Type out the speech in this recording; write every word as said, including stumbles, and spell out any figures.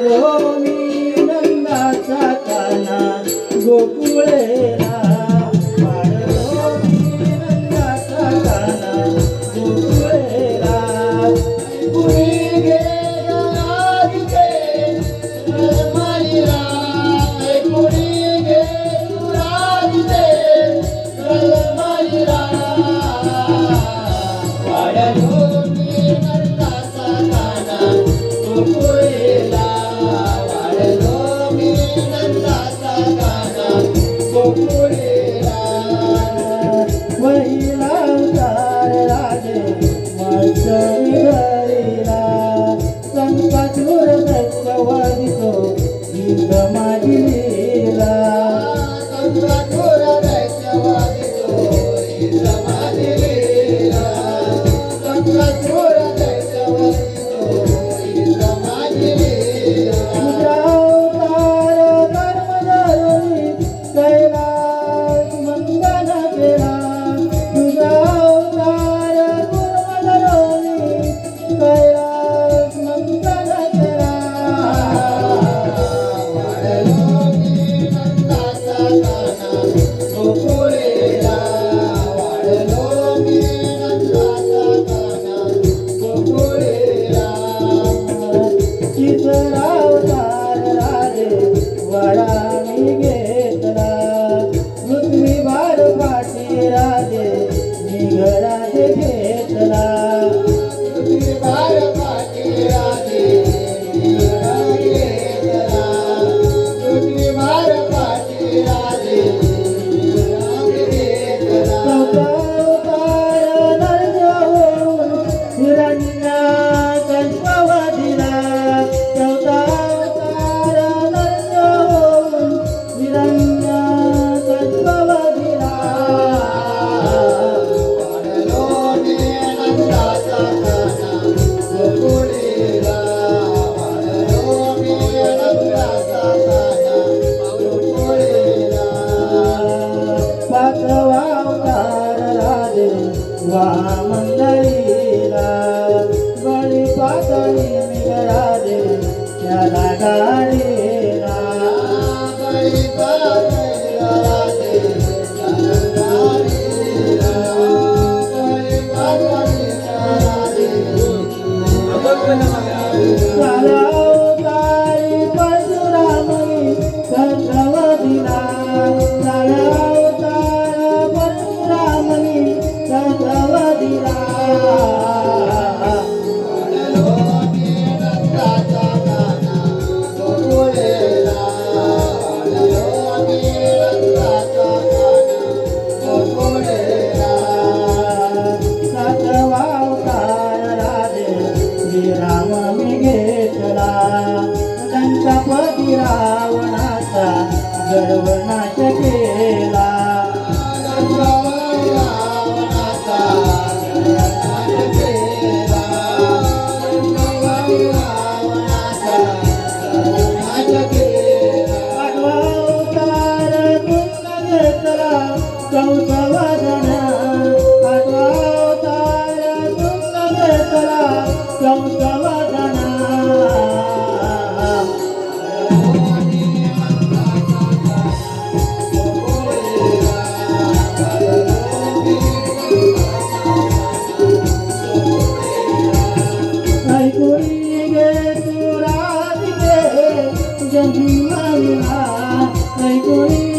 वाढलो मी नंदाचा काना गोकुळेला वाढलो मी नंदाचा काना गोकुळेला कुणी गेला राधिके रमाईला कुणी गेला राधिके रमाईला वाढलो मी नंदाचा काना गोकुळेला वाढलो मी नंदाचा काना गोकुळेला वहिला अवतार राजे मत्सरी घरीला संकटूर दक्षवादितो गीत माझी लीला संकटूर दक्षवादितो गीत माझी लीला संकटूर दक्षवादितो गीत माझी लीला तुझा अवतार कर्मधरुनी कैलास मंगल केला तुझा अवतार कर्मधरुनी कैलास मंगल केला वाढलो मी नंदाचा काना गोकुळेला वाढलो मी नंदाचा काना गोकुळेला चित्र अवतार राजे वडा मी घेतला पृथ्वी भार पाठी राजे मी घरात घेतला पृथ्वी भार पाठी राजे मी घरात घेतला पृथ्वी भार पाठी राजे मी घरात घेतला चौथा अवतार नर होऊन हिरण्यकल्प दिला चौथा अवतार नर होऊन हिरण्यकल्प दिला वाढलो मी नंदाचा काना गोकुळेला वाढलो मी नंदाचा काना गोकुळेला पाचवा अवतार राजे वामंडळीला बळी पातळी मी राजे त्याला गाडीला बळी पातळी राजे त्याला गाडीला बळी पातळी राजे काला अवतारी परशुरामनी कंठवदिला काला अवतार परशुरामनी कंठवदिला वाढलो मी नंदाचा काना गोकुळेला वाढलो मी नंदाचा काना गोकुळेला सातवा अवतार राजे श्रीराम मी घेतला लंकापती रावणाचा गर्व नाश केला लंकापती रावणाचा गर्व नाश केला लंकापती रावणाचा गर्व नाश केला आठवा अवतार कृष्ण घेतला कंसवदन आठवा अवतार कृष्ण घेतला कंसवदन ऐकुनी घे तू राधिके जन्मविना ऐकुनी